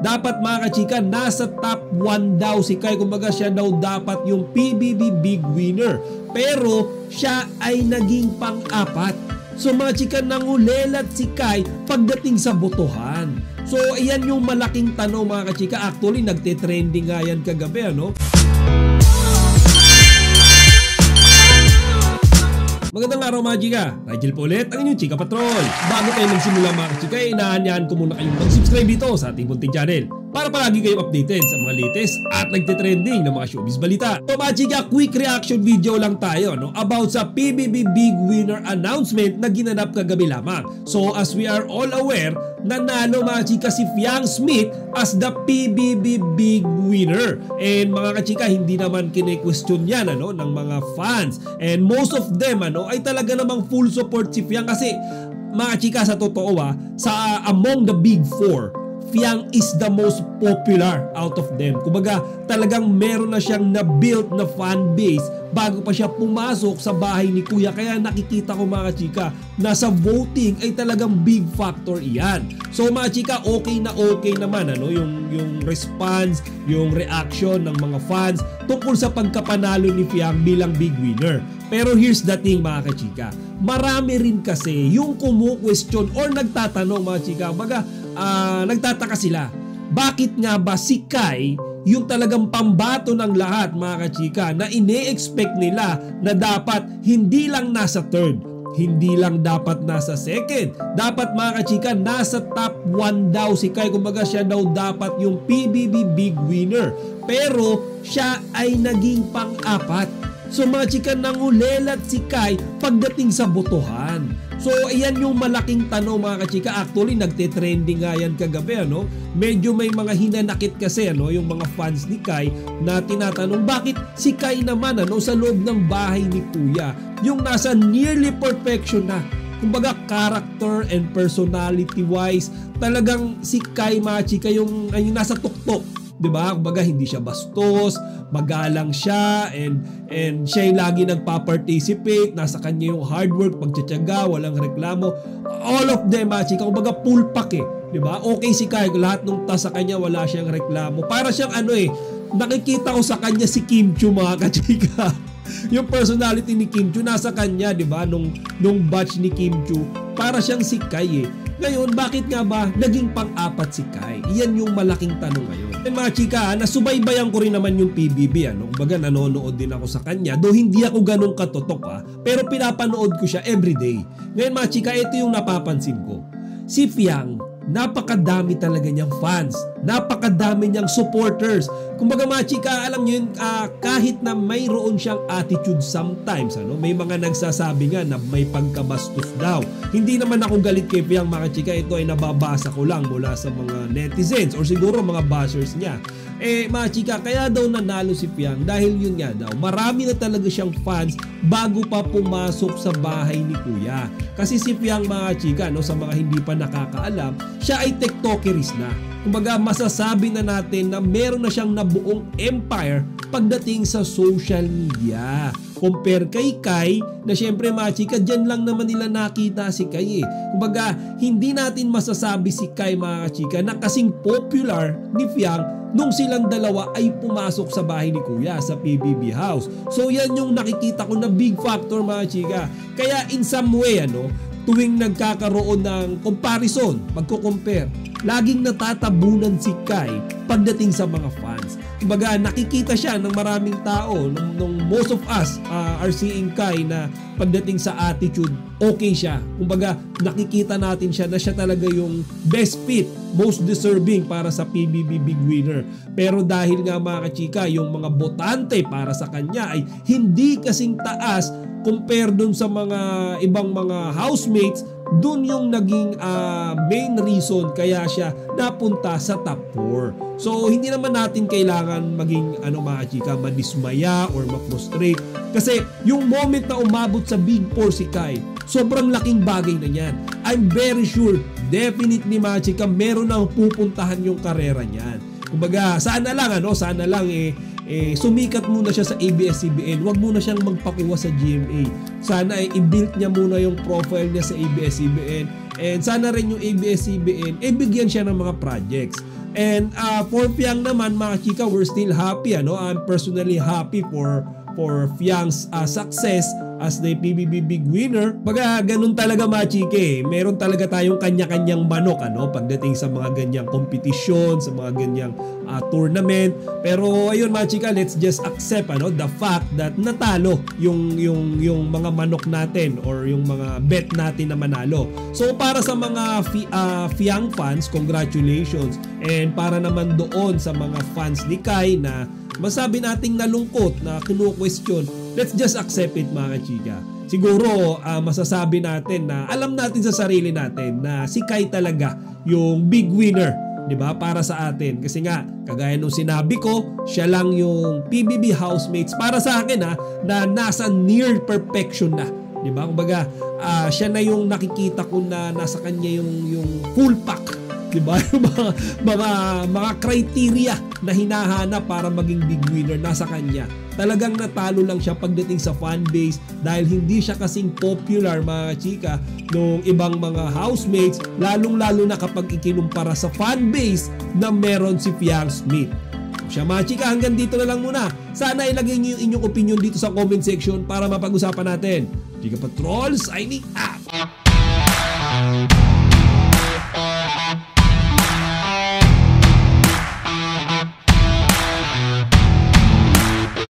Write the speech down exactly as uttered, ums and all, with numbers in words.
Dapat mga kachika, nasa top one daw si Kai. Kumbaga siya daw dapat yung P B B big winner. Pero siya ay naging pang-apat. So mga chika, nangulelat si Kai pagdating sa botohan. So ayan yung malaking tanong mga kachika. Actually nagte-trending nga yan kagabi, ano? Magandang araw mga chika, Rigel po ulit, ang inyong Chika Patrol. Bago tayo magsimula mga chika, inaanyahan ko muna kayong mag-subscribe dito sa ating munting channel para palagi kayong updated sa mga latest at nagtitrending ng mga showbiz balita. So mga chika, quick reaction video lang tayo, no, about sa P B B Big Winner announcement na ginanap kagabi lamang. So as we are all aware, nanalo mga chika si Fiang Smith as the P B B Big Winner. And mga kachika, hindi naman kine-question yan, ano, ng mga fans. And most of them, ano, ay talaga namang full support si Fiang kasi mga chika, sa totoo ah, sa uh, among the big four, Fiang is the most popular out of them. Kumbaga talagang meron na siyang na-built na fan base bago pa siya pumasok sa bahay ni Kuya. Kaya nakikita ko mga chika na sa voting ay talagang big factor iyan. So mga chika, okay na okay naman, ano, yung, yung response, yung reaction ng mga fans tungkol sa pagkapanalo ni Fiang bilang big winner. Pero here's the thing mga kachika, marami rin kasi yung kumu-question or nagtatanong mga chika. Baga uh, nagtataka sila, bakit nga ba si Kai yung talagang pambato ng lahat mga kachika na ine-expect nila na dapat hindi lang nasa third, hindi lang dapat nasa second, dapat mga kachika nasa top one daw si Kai. Kumbaga siya daw dapat yung P B B big winner, pero siya ay naging pang-apat. So mga chika, nangulelat si Kai pagdating sa botohan. So ayan yung malaking tanong mga kachika. Actually nagte-trending nga yan kagabi, ano? Medyo may mga hinanakit kasi, ano, yung mga fans ni Kai na tinatanong bakit si Kai naman, ano, sa loob ng bahay ni Kuya, yung nasa nearly perfection na, kumbaga character and personality wise, talagang si Kai mga chika yung, ay, yung nasa tuktok. Diba? Kumbaga hindi siya bastos, magalang siya, and and siya yung lagi nagpa-participate, nasa kanya yung hard work, pagtsatsaga, walang reklamo. All of them, ah, chika, kumbaga full pack eh. Diba? Okay si Kai, lahat nung tas sa kanya wala siyang reklamo. Para siyang ano eh, nakikita ko sa kanya si Kim Chiu mga kachika. Yung personality ni Kim Chiu nasa kanya, diba? Nung, nung batch ni Kim Chiu, para siyang si Kai eh. Ngayon, bakit nga ba naging pang-apat si Kai? Iyan yung malaking tanong ngayon. And mga chika, nasubaybayan ko rin naman yung P B B, ano? Kumbaga nanonood din ako sa kanya, though hindi ako ganun katotok, ha? Pero pinapanood ko siya everyday. Ngayon mga chika, ito yung napapansin ko. Si Fiang, napakadami talaga niyang fans, napakadami niyang supporters. Kumbaga mga chika, alam niyo yun, uh, kahit na mayroon siyang attitude sometimes, ano, may mga nagsasabi nga na may pagkabastos daw. Hindi naman ako galit kay Fiang mga chika, ito ay nababasa ko lang mula sa mga netizens or siguro mga bashers niya. Eh mga chika, kaya daw nanalo si Fiang dahil yun nga daw, marami na talaga siyang fans bago pa pumasok sa bahay ni Kuya. Kasi si Fiang mga chika, no, sa mga hindi pa nakakaalam, siya ay tiktokeris na. Kumbaga masasabi na natin na meron na siyang nabuong empire pagdating sa social media. Compare kay Kai na syempre mga chika, dyan lang naman nila nakita si Kai eh. Kumbaga hindi natin masasabi si Kai mga chika na kasing popular ni Fiang nung silang dalawa ay pumasok sa bahay ni Kuya sa P B B house. So yan yung nakikita ko na big factor mga chika. Kaya in some way, ano, tuwing nagkakaroon ng comparison, magko-compare, laging natatabunan si Kai pagdating sa mga fans. Kumbaga nakikita siya ng maraming tao, nung, nung most of us uh, are seeing Kai na pagdating sa attitude, okay siya. Kumbaga nakikita natin siya na siya talaga yung best fit, most deserving para sa P B B big winner. Pero dahil nga mga kachika, yung mga botante para sa kanya ay hindi kasing taas compare dun sa mga ibang mga housemates, dun yung naging uh, main reason kaya siya napunta sa top four. So hindi naman natin kailangan maging ano mga chika, madismaya or ma-frustrate. Kasi yung moment na umabot sa big four si Kai, sobrang laking bagay na yan. I'm very sure, definitely mga chika, meron nang pupuntahan yung karera niyan. Kumbaga, sana lang ano, sana lang eh eh, sumikat muna siya sa A B S C B N. Huwag muna siyang magpakuha sa G M A. Sana ay eh, i-build niya muna yung profile niya sa A B S C B N. And sana rin yung A B S C B N, eh bigyan siya ng mga projects. And uh, for Fiang naman mga chika, we're still happy. Ano? I'm personally happy for for Fiang's uh, success as the P B B Big Winner. Baga ganun talaga mga chika eh. Meron talaga tayong kanya-kanyang manok ano pagdating sa mga ganyang kompetisyon, sa mga ganyang uh, tournament. Pero ayun mga chika, let's just accept ano the fact that natalo yung yung yung mga manok natin or yung mga bet natin na manalo. So para sa mga fi, uh, Fiang fans, congratulations. And para naman doon sa mga fans ni Kai na masabi nating nalungkot na kinu-question, let's just accept it mga chika. Siguro uh, masasabi natin na alam natin sa sarili natin na si Kai talaga yung big winner, di ba? Para sa atin. Kasi nga, kagaya nung sinabi ko, siya lang yung P B B housemates para sa akin ha, na nasa near perfection na. Di ba? Kumbaga, uh, siya na yung nakikita ko na nasa kanya yung, yung full pack. Diba? Yung mga, mga, mga criteria na hinahanap para maging big winner nasa kanya. Talagang natalo lang siya pagdating sa fan base dahil hindi siya kasing popular mga chika nung ibang mga housemates, lalong lalo na kapag ikinumpara sa fan base na meron si Fiang Smith. Siya mga chika, hanggang dito na lang muna. Sana ilagay niyo yung inyong opinion dito sa comment section para mapag-usapan natin. Chika Patrol, signing out!